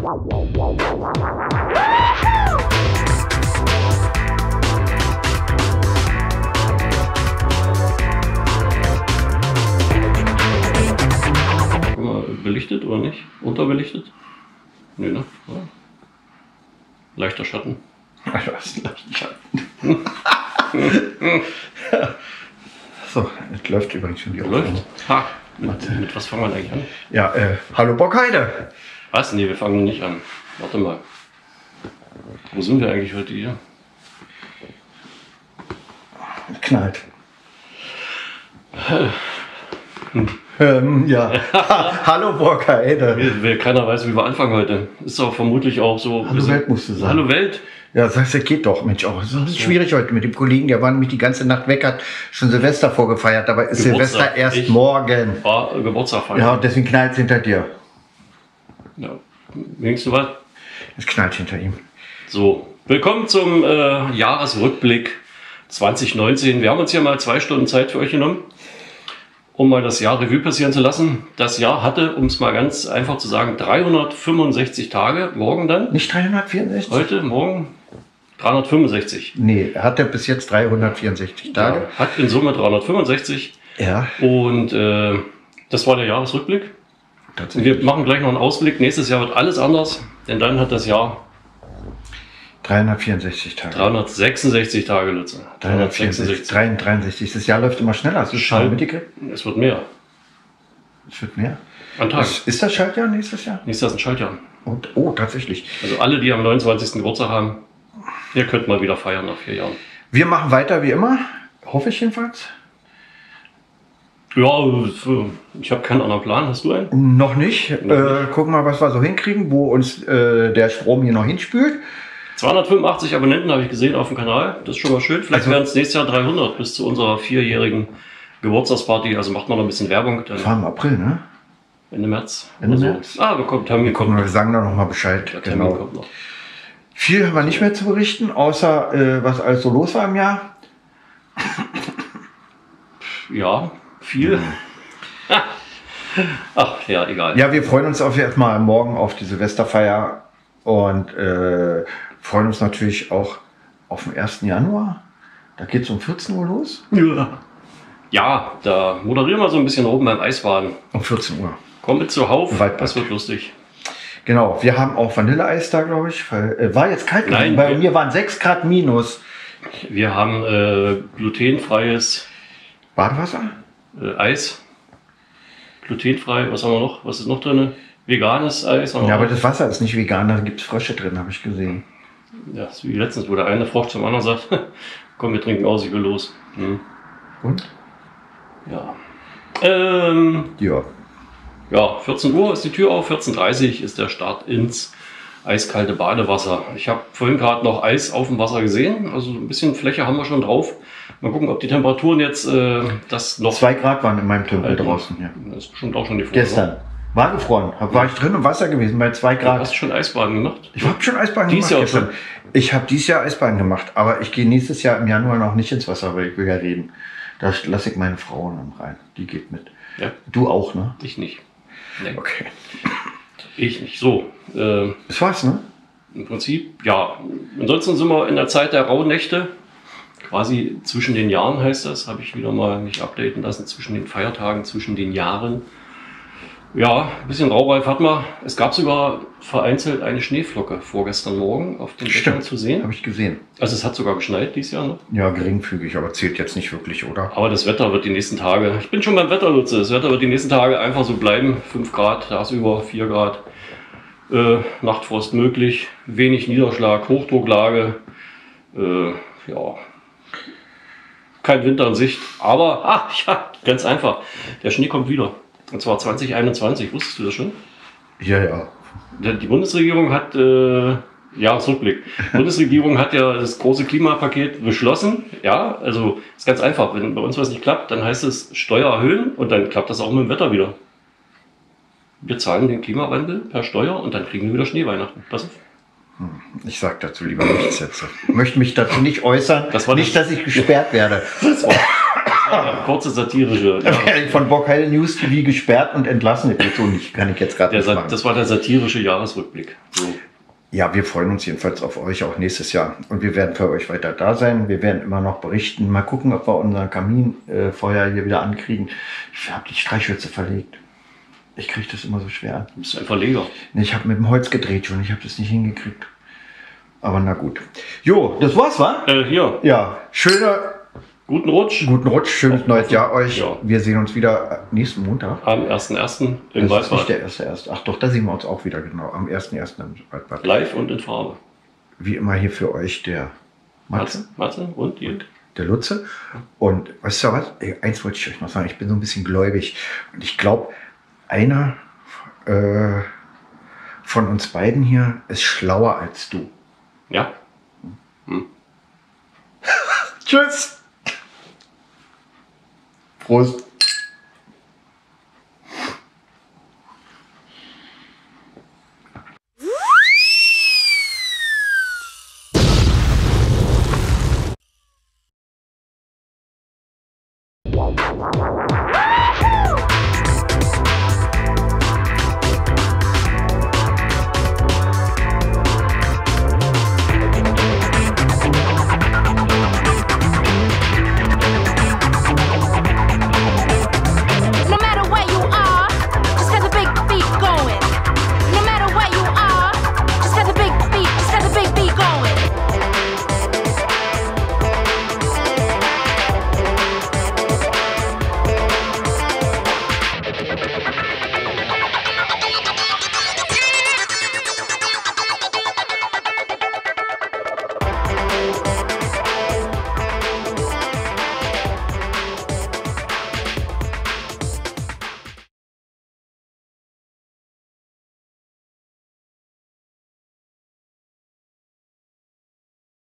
Belichtet oder nicht? Unterbelichtet? Nö, ne? Ja. Leichter Schatten. Ach, was? Leichter Schatten. So, es läuft übrigens schon die Aufnahme. Läuft? Ha, mit was fangen wir eigentlich an? Ja, hallo Bockheide. Was? Nee, wir fangen nicht an. Warte mal. Wo sind wir eigentlich heute hier? Knallt. Ja. Hallo Bockheide. Keiner weiß, wie wir anfangen heute. Ist auch vermutlich auch so. Hallo Welt musst du sagen. Hallo Welt. Ja, das geht doch, Mensch, auch. Es ist ein bisschen schwierig heute mit dem Kollegen, der war nämlich die ganze Nacht weg, hat schon Silvester vorgefeiert, aber ist Silvester erst morgen. War Geburtstag feiern. Ja, und deswegen knallt es hinter dir. Ja. Denkst du was? Es knallt hinter ihm. So, willkommen zum Jahresrückblick 2019. Wir haben uns hier mal 2 Stunden Zeit für euch genommen, um mal das Jahr Revue passieren zu lassen. Das Jahr hatte, um es mal ganz einfach zu sagen, 365 Tage. Morgen dann? Nicht 364? Heute, morgen 365. Nee, er hatte bis jetzt 364 Tage. Ja, hat in Summe 365. Ja. Und das war der Jahresrückblick. Tatsächlich. Wir machen gleich noch einen Ausblick. Nächstes Jahr wird alles anders, denn dann hat das Jahr 364 Tage. 366 Tage, Lutze. 364. 63. Das Jahr läuft immer schneller. Hast du schon mitgekriegt? Es wird mehr. Es wird mehr. An Tag. Ist das Schaltjahr nächstes Jahr? Nächstes Jahr ist ein Schaltjahr. Und, oh, tatsächlich. Also alle, die am 29. Geburtstag haben, ihr könnt mal wieder feiern nach 4 Jahren. Wir machen weiter wie immer. Hoffe ich jedenfalls. Ja, ich habe keinen anderen Plan. Hast du einen? Noch nicht. Gucken mal, was wir so hinkriegen, wo uns der Strom hier noch hinspült. 285 Abonnenten habe ich gesehen auf dem Kanal. Das ist schon mal schön. Vielleicht werden es nächstes Jahr 300 bis zu unserer 4-jährigen Geburtstagsparty. Also macht man noch ein bisschen Werbung. Dann Fahren im April, ne? Ende März. Ende so. März. Ah, Termin kommt. Wir sagen da noch mal Bescheid. Der Termin kommt noch. Viel haben wir nicht mehr zu berichten, außer was alles so los war im Jahr. Ja, viel. Ach, ja, egal. Ja, wir freuen uns auf erstmal morgen auf die Silvesterfeier und freuen uns natürlich auch auf den 1. Januar. Da geht es um 14 Uhr los. Ja, da moderieren wir so ein bisschen oben beim Eisbaden. Um 14 Uhr. Komm mit zu Hauf, Waldbad. das wird lustig. Genau, wir haben auch Vanilleeis da, glaube ich. War jetzt kalt. Nein, bei mir waren 6 Grad minus. Wir haben glutenfreies Badewasser? Eis. Glutenfrei, was haben wir noch? Was ist noch drin? Veganes Eis. Ja, aber das Wasser ist nicht vegan, da gibt es Frösche drin, habe ich gesehen. Ja, das ist wie letztens, wo der eine Frosch zum anderen sagt, komm, wir trinken aus, ich will los. Und? Ja. Ja. Ja, 14 Uhr ist die Tür auf, 14:30 Uhr ist der Start ins eiskalte Badewasser. Ich habe vorhin gerade noch Eis auf dem Wasser gesehen, also ein bisschen Fläche haben wir schon drauf. Mal gucken, ob die Temperaturen jetzt das noch... 2 Grad waren in meinem Tempel draußen. Ja. Das ist bestimmt auch schon die Frage. Gestern. War gefroren. War ich drin im Wasser gewesen bei 2 Grad. Hast du schon Eisbaden gemacht? Ich habe schon Eisbaden Dies gemacht Jahr gestern. schon? Ich habe dieses Jahr Eisbaden gemacht, aber ich gehe nächstes Jahr im Januar noch nicht ins Wasser, weil ich will ja reden. Da lasse ich meine Frau dann rein. Die geht mit. Ja. Du auch, ne? Ich nicht. Nee. Okay. Ich nicht. So. Das war's, ne? Im Prinzip, ja. Ansonsten sind wir in der Zeit der Rauhnächte. Quasi zwischen den Jahren heißt das. Habe ich wieder mal mich updaten lassen. Zwischen den Feiertagen, zwischen den Jahren. Ja, ein bisschen Raureif hat man. Es gab sogar vereinzelt eine Schneeflocke vorgestern Morgen auf den Dächern zu sehen. Habe ich gesehen. Also es hat sogar geschneit dieses Jahr noch. Ja, geringfügig, aber zählt jetzt nicht wirklich, oder? Aber das Wetter wird die nächsten Tage, ich bin schon beim Wetter, Lutze, das Wetter wird die nächsten Tage einfach so bleiben. 5 Grad, tagsüber 4 Grad, Nachtfrost möglich, wenig Niederschlag, Hochdrucklage, ja, kein Winter in Sicht. Aber, ja, ganz einfach, der Schnee kommt wieder. Und zwar 2021, wusstest du das schon? Ja, ja. Die Bundesregierung hat, Jahresrückblick. Die Bundesregierung hat ja das große Klimapaket beschlossen. Ja, also ist ganz einfach. Wenn bei uns was nicht klappt, dann heißt es Steuer erhöhen und dann klappt das auch mit dem Wetter wieder. Wir zahlen den Klimawandel per Steuer und dann kriegen wir wieder Schneeweihnachten. Pass auf. Ich sage dazu lieber nichts jetzt. Ich möchte mich dazu nicht äußern. Das war nicht, dass ich gesperrt werde. Das war Kurze satirische. Von Borkheide News TV gesperrt und entlassen. Das geht so nicht, kann ich jetzt gerade nicht machen. Das war der satirische Jahresrückblick. So. Ja, wir freuen uns jedenfalls auf euch auch nächstes Jahr. Und wir werden für euch weiter da sein. Wir werden immer noch berichten. Mal gucken, ob wir unser Kaminfeuer hier wieder ankriegen. Ich habe die Streichhölzer verlegt. Ich kriege das immer so schwer. Du bist ein Verleger. Nee, ich habe mit dem Holz gedreht schon. Ich habe das nicht hingekriegt. Aber na gut. Jo, das war's, wa? Hier. Ja, Guten Rutsch. Guten Rutsch, schönes neues Jahr euch. Ja. Wir sehen uns wieder nächsten Montag. Am 1.1. im Das ist nicht Waldbad. der 1.1. Ach doch, da sehen wir uns auch wieder, genau. Am 1.1. im Waldbad. Live und in Farbe. Wie immer hier für euch der Matze. Matze und die. Der Lutze. Und weißt du was? Eins wollte ich euch noch sagen. Ich bin so ein bisschen gläubig. Und ich glaube, einer von uns beiden hier ist schlauer als du. Ja. Tschüss. Prost.